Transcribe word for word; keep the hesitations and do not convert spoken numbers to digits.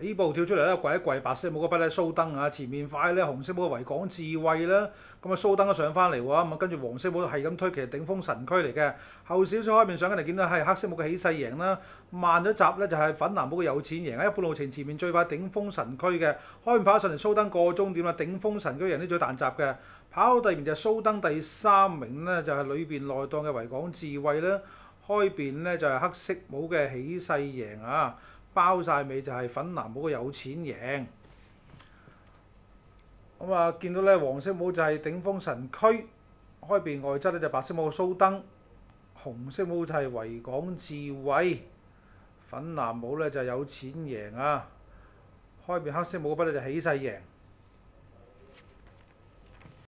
起步跳出嚟咧，跪一跪，白色帽嗰筆咧蘇登啊，前面快咧紅色帽維港智慧啦，咁啊蘇登都上翻嚟喎，咁啊跟住黃色帽係咁推，其實頂峰神區嚟嘅。後少少開面上緊嚟見到係黑色帽嘅起勢贏啦，慢咗閘咧就係粉藍帽嘅有錢贏，喺一半路程前面最快頂峰神區嘅，開面跑上嚟蘇登過終點啦，頂峰神區贏呢最彈閘嘅，跑到第二名就係蘇登，第三名呢就係裏邊內檔嘅維港智慧啦，開邊呢就係黑色帽嘅起勢贏啊。包晒尾就係粉藍帽嘅有錢贏，咁啊見到咧黃色帽就係頂峰神區，開邊外側咧就白色帽嘅蘇登，紅色帽就係維港智慧，粉藍帽咧就有錢贏啊，開邊黑色帽嗰筆咧就起勢贏。